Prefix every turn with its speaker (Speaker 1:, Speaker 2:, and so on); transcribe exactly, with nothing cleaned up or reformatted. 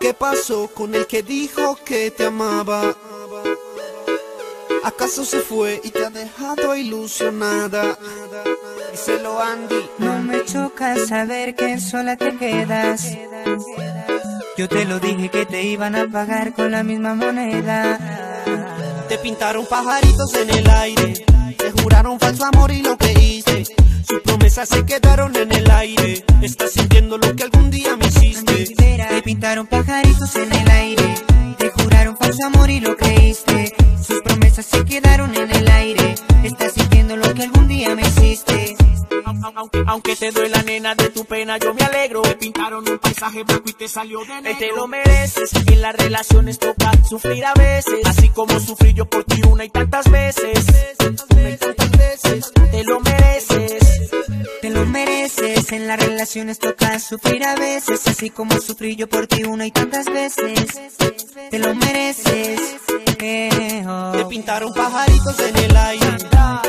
Speaker 1: ¿Qué pasó con el que dijo que te amaba? ¿Acaso se fue y te ha dejado ilusionada? Díselo, Andy.
Speaker 2: No me choca saber que sola te quedas. Yo te lo dije que te iban a pagar con la misma moneda.
Speaker 1: Te pintaron pajaritos en el aire, te juraron falso amor y lo creíste. Sus promesas se quedaron en el aire. Estás sintiendo lo que algún día me hiciste.
Speaker 2: Te pintaron pajaritos en el aire, te juraron falso amor y lo creíste. Sus promesas se quedaron en el aire. Estás sintiendo lo que algún día me hiciste.
Speaker 3: Aunque, aunque te duela, nena, de tu pena yo me alegro. Te pintaron un paisaje blanco y te salió de negro. Te lo mereces, y en las relaciones toca sufrir a veces, así como sufrí yo por ti una y tantas veces. Una y tantas veces. Te lo mereces.
Speaker 2: Te lo mereces, en las relaciones toca sufrir a veces, así como sufrí yo por ti una y tantas veces. Te lo mereces. Eh, oh.
Speaker 1: Te pintaron pajaritos en el aire,